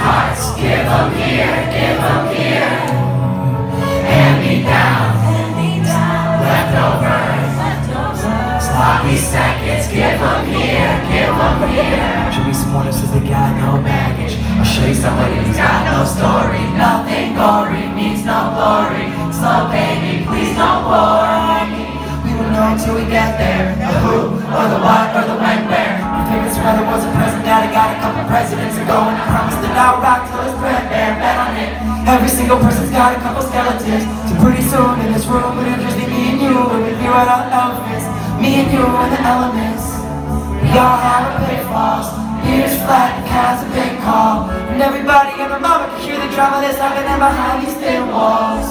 hearts, give them here. Hand-me-down, leftovers, sloppy seconds, give them here. Show me someone who says they got no baggage. I'll show you somebody who's got no story. Nothing gory means no glory. Slow baby, please don't bore me. We won't know until we get there. The who, or the what, or the when, where. My favorite brother was a president. I got a couple presidents ago, and I promised that I'll rock till it's threadbare. Bet on it. Every single person's got a couple skeletons. So pretty soon in this room, it'll just be me and you. And we write out Elvis. Me and you and the elements. We all have our pitfalls. Ears flat, the cat's a big call. And everybody and their mama can hear the drama that's happening behind these thin walls.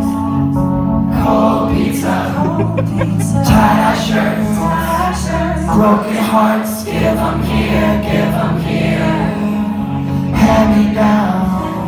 Cold pizza, tie-dye shirts, broken hearts, give them here. Hand-me-down,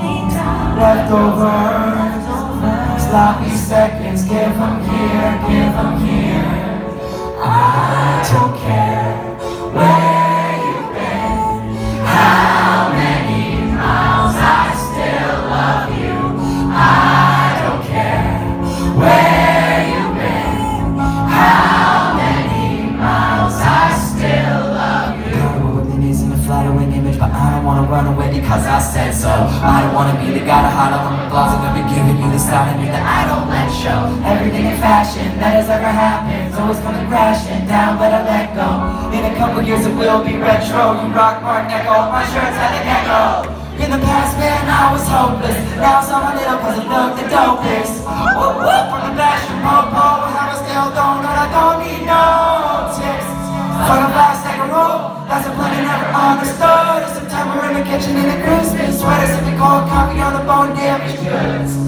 leftovers, sloppy seconds, give them here. I don't care where you've been, how many miles, I still love you. I don't care where you've been, how many miles, I still love you. Everything is in a flattering image, but I don't wanna run away because I said so. I don't wanna be the guy to hide all the flaws. I'm gonna be giving you the side of me that I don't let show. Everything in fashion that has ever happened, always coming crashing down, but I let go. In a couple years it will be retro. You rock Mark Echo, my shirt's had an echo. In the past, man, I was hopeless. Now I'm a little cause I look the dopest. Whoop whoop on the fashion popo. How I still don't know, I don't need no tips. Fuck a fast like a rope, that's a plan I never understood. It's September in the kitchen in a Christmas sweater, sipping cold coffee on the bone damaged goods.